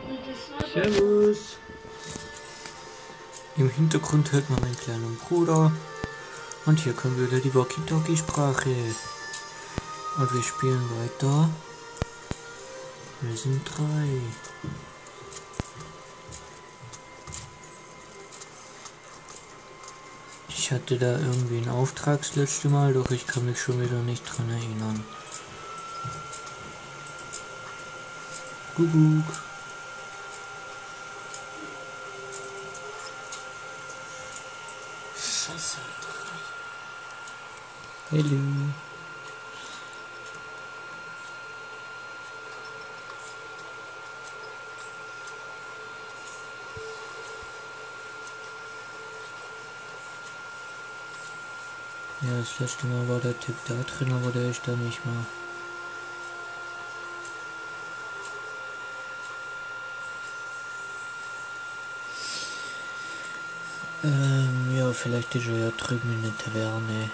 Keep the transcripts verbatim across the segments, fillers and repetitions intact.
Servus. Im Hintergrund hört man meinen kleinen Bruder. Und hier kommt wieder die Walkie-Talkie-Sprache. Und wir spielen weiter. Wir sind drei. Ich hatte da irgendwie einen Auftrag das letzte Mal, doch ich kann mich schon wieder nicht dran erinnern. Kuckuck. Scheiße. Hallo. Ja, das letzte Mal war der Typ da drin, aber der ist da nicht mehr. Ähm, ja, vielleicht ist er ja drüben in der Taverne.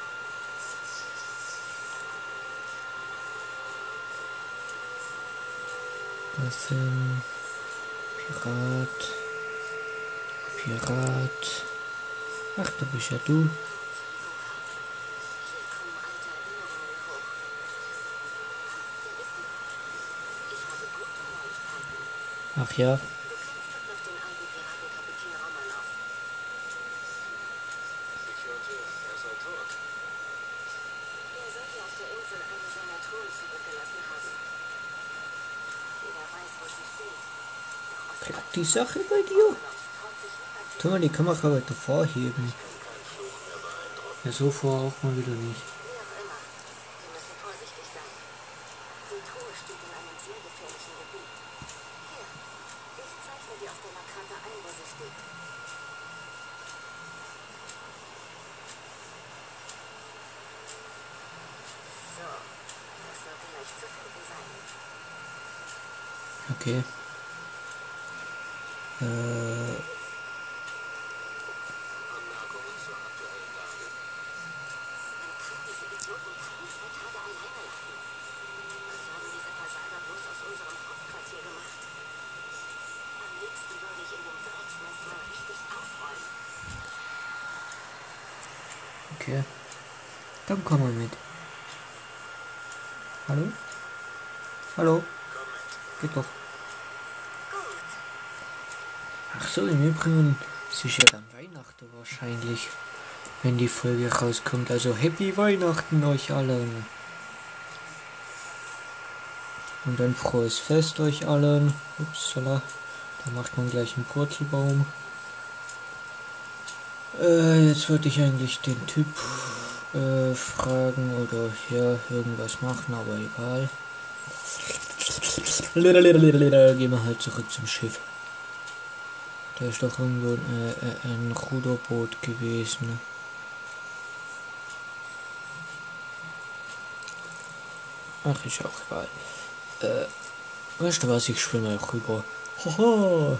Das sind Pirat. Pirat. Ach, da bist ja du. Ach ja. Klappt die Sache bei dir? Tu mal die Kamera weiter vorheben. Ja, so vor auch mal wieder nicht. Okay. Äh. Anmerkungen zur aktuellen Lage. Man kann diese Idioten keine zwei Tage alleine lassen. Was haben diese Versager bloß aus unserem Hauptquartier gemacht? Am liebsten würde ich in dem Drecksnest mal richtig aufräumen. Okay. Dann komm mal mit. Hallo? Hallo? Geht doch. Ach so, im Übrigen, es ist ja dann Weihnachten wahrscheinlich, wenn die Folge rauskommt. Also Happy Weihnachten euch allen. Und ein frohes Fest euch allen. Upsala, da macht man gleich einen Purzelbaum. Äh, jetzt wollte ich eigentlich den Typ äh, fragen oder ja, irgendwas machen, aber egal. Gehen wir halt zurück zum Schiff. Da ist doch irgendwo ein, äh, ein Ruderboot gewesen. Ach, ist auch egal. Äh, weißt du was, ich schwimme auch rüber. Haha.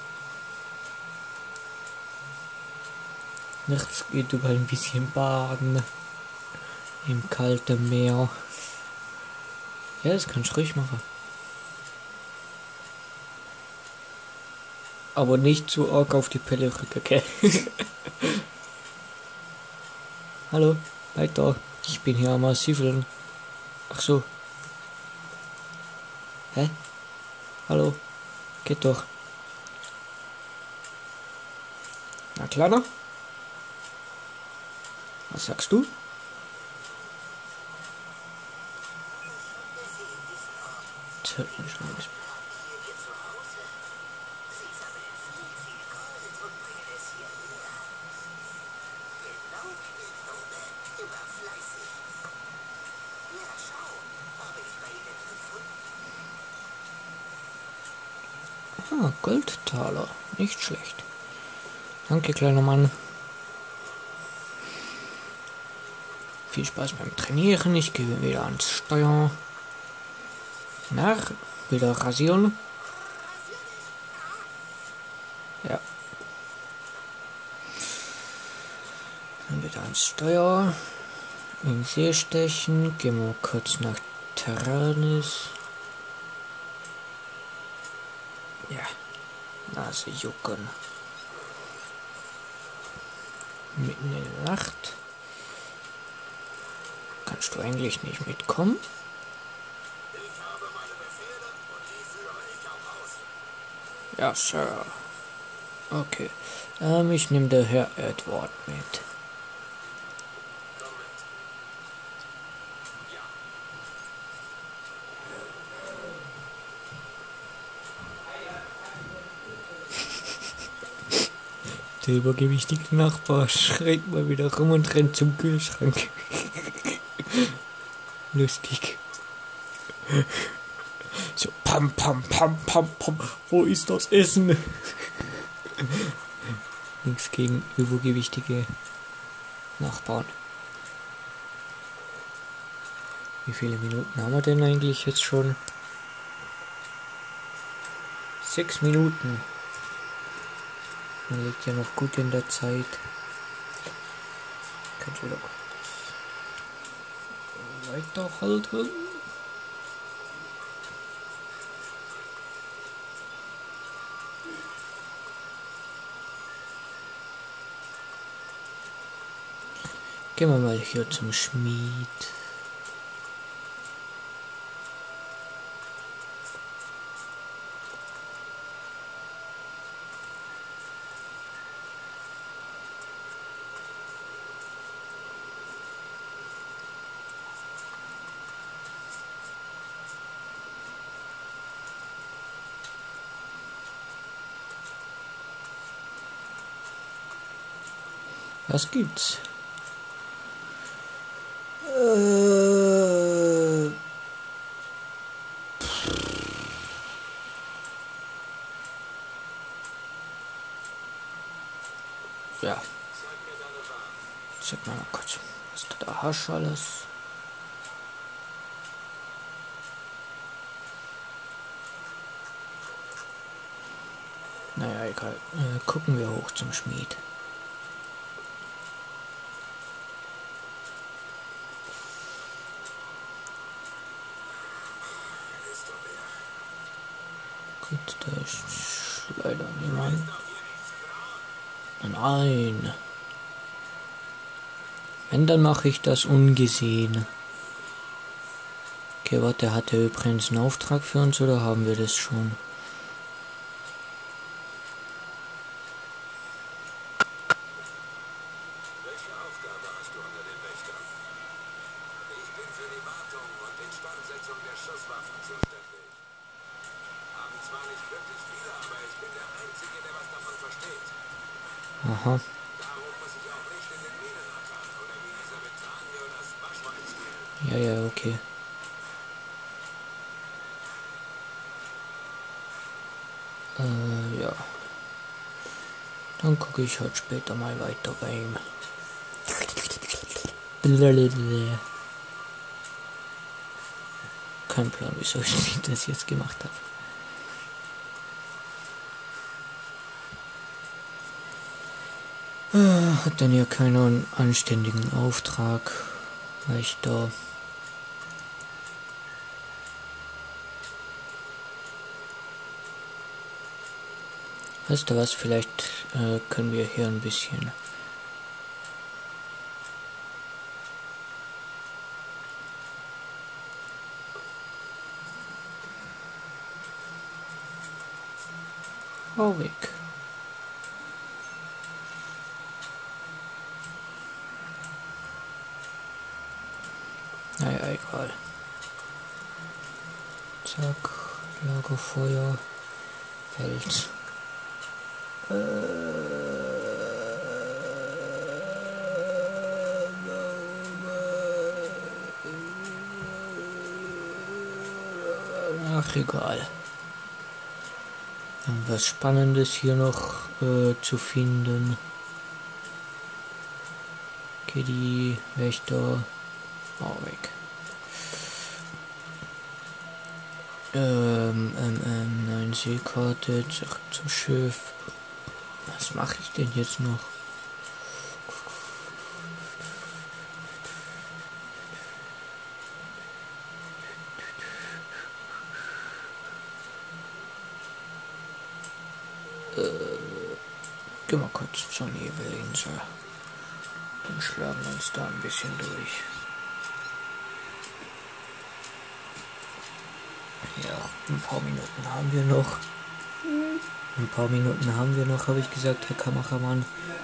Nichts geht über ein bisschen baden. Im kalten Meer. Ja, das kannst du ruhig machen. Aber nicht zu arg auf die Pelle rücken, okay? Hallo, weiter. Ich bin hier am Massiveln. Ach so. Hä? Hallo? Geht doch. Na, Kleiner? Was sagst du? Ah, Goldtaler. Nicht schlecht. Danke, kleiner Mann. Viel Spaß beim Trainieren. Ich gehe wieder ans Steuer. Nach, wieder rasieren. Ja. Dann wieder ans Steuer. In See stechen. Gehen wir kurz nach Terranis. Ja, Nase jucken. Mitten in der Nacht. Kannst du eigentlich nicht mitkommen? Ich habe meine Befehle und die führe ich auch aus. Ja, Sir. Okay. Ähm, ich nehme der Herr Edward mit. Komm mit. Ja. Der übergewichtige Nachbar schreit mal wieder rum und rennt zum Kühlschrank. Lustig. So, pam, pam, pam, pam, pam. Wo ist das Essen? Nichts gegen übergewichtige Nachbarn. Wie viele Minuten haben wir denn eigentlich jetzt schon? Sechs Minuten. Man liegt ja noch gut in der Zeit. Kannst du wieder weiterhalten? Gehen wir mal hier zum Schmied. Was gibt's? Äh, ja. Sag mal kurz, was du da hast alles. Naja, egal. Äh, gucken wir hoch zum Schmied. Gut, da ist leider niemand. Nein. Wenn, dann mache ich das ungesehen. Okay, warte, hat er übrigens einen Auftrag für uns oder haben wir das schon? Welche Aufgabe hast du unter den Wächtern? Ich bin für die Wartung und Instandsetzung der Schusswaffen zuständig. Haben zwar nicht wirklich viele, aber ich bin der Einzige, der was davon versteht. Aha. Darum muss ich auch nicht in den Minen ackern oder wie dieser Betranio das Waschwein spielen. Ja, ja, okay. Äh, ja. Dann gucke ich halt später mal weiter bei ihm. Kein Plan, wieso ich das jetzt gemacht habe. Äh, hat denn hier keinen anständigen Auftrag? Wächter. Weißt du was, vielleicht äh, können wir hier ein bisschen Warwick. Naja, egal. Zack, Lagerfeuer, Fels. Ach, egal. Irgendwas Spannendes hier noch äh, zu finden. Okay, die Wächter. Oh, weg. Ähm, ähm, ähm, nein, Seekarte, zurück zum Schiff. Was mache ich denn jetzt noch? Gehen wir kurz zur Nebelinsel und schlagen uns da ein bisschen durch. Ja, ein paar Minuten haben wir noch. Ein paar Minuten haben wir noch, habe ich gesagt, Herr Kameramann.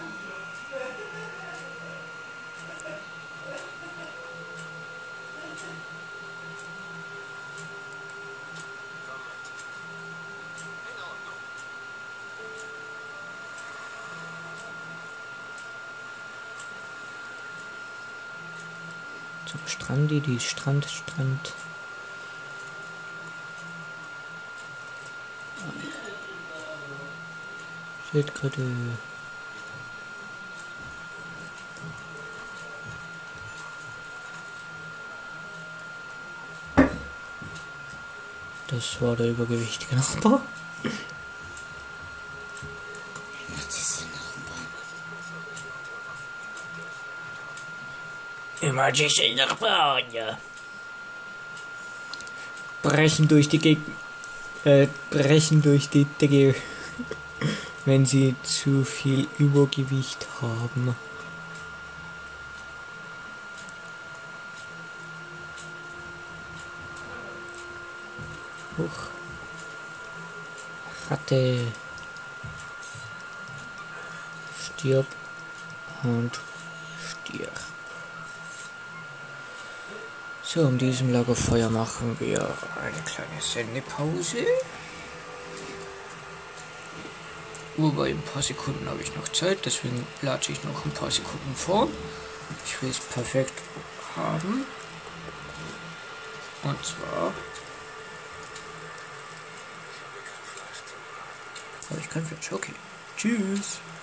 Zum Strand, die, die Strand, Strand. Schildkröte. Das war der übergewichtige Nachbar. Immer diese Nachbarn, ja. Brechen durch die Gegend. Äh, brechen durch die Decke. Wenn sie zu viel Übergewicht haben. Huch. Ratte. Stirb. Und stirb. So, um diesem Lagerfeuer machen wir eine kleine Sendepause. Wobei ein paar Sekunden habe ich noch Zeit, deswegen latsche ich noch ein paar Sekunden vor. Ich will es perfekt haben. Und zwar habe ich kein Fleisch. Okay. Tschüss.